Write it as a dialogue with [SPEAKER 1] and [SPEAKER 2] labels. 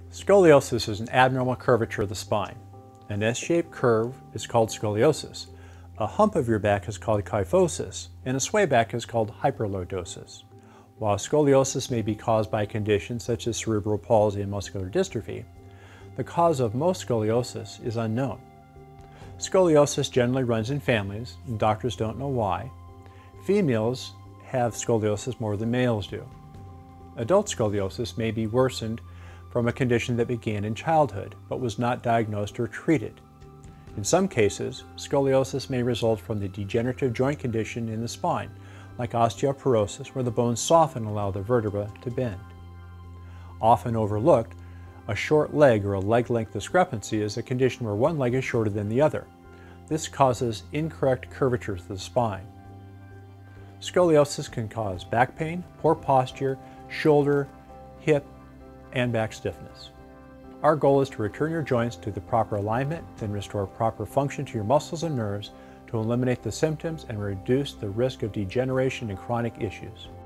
[SPEAKER 1] Scoliosis is an abnormal curvature of the spine. An S-shaped curve is called scoliosis. A hump of your back is called kyphosis, and a sway back is called hyperlordosis. While scoliosis may be caused by conditions such as cerebral palsy and muscular dystrophy, the cause of most scoliosis is unknown. Scoliosis generally runs in families, and doctors don't know why. Females have scoliosis more than males do. Adult scoliosis may be worsened from a condition that began in childhood but was not diagnosed or treated. In some cases, scoliosis may result from the degenerative joint condition in the spine, like osteoporosis, where the bones soften and allow the vertebra to bend. Often overlooked, a short leg or a leg length discrepancy is a condition where one leg is shorter than the other. This causes incorrect curvature to the spine. Scoliosis can cause back pain, poor posture, shoulder, hip, and back stiffness. Our goal is to return your joints to the proper alignment, then restore proper function to your muscles and nerves to eliminate the symptoms and reduce the risk of degeneration and chronic issues.